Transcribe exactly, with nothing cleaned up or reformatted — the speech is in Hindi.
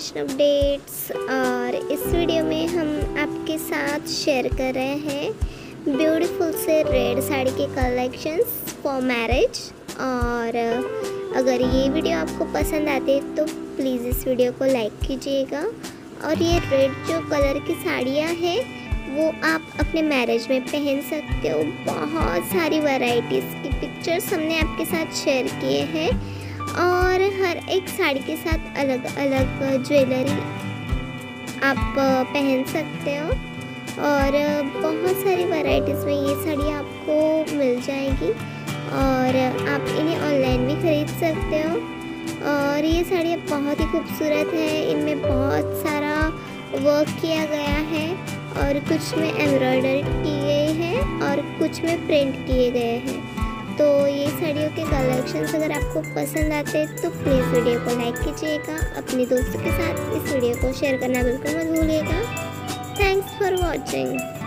Fashion updates. और इस वीडियो में हम आपके साथ शेयर कर रहे हैं ब्यूटीफुल से रेड साड़ी के कलेक्शंस फॉर मैरिज। और अगर ये वीडियो आपको पसंद आते तो प्लीज़ इस वीडियो को लाइक कीजिएगा। और ये रेड जो कलर की साड़ियाँ हैं वो आप अपने मैरिज में पहन सकते हो। बहुत सारी वैरायटीज़ की पिक्चर्स हमने आपके साथ शेयर किए हैं और हर एक साड़ी के साथ अलग अलग ज्वेलरी आप पहन सकते हो। और बहुत सारी वैरायटीज़ में ये साड़ी आपको मिल जाएगी और आप इन्हें ऑनलाइन भी ख़रीद सकते हो। और ये साड़ी बहुत ही खूबसूरत है, इनमें बहुत सारा वर्क किया गया है और कुछ में एम्ब्रॉयडरी की गई है और कुछ में प्रिंट किए गए हैं। तो ये साड़ियों के कलेक्शंस अगर आपको पसंद आते हैं तो प्लीज़ वीडियो को लाइक कीजिएगा, अपने दोस्तों के साथ इस वीडियो को शेयर करना बिल्कुल मत भूलिएगा। Thanks for watching.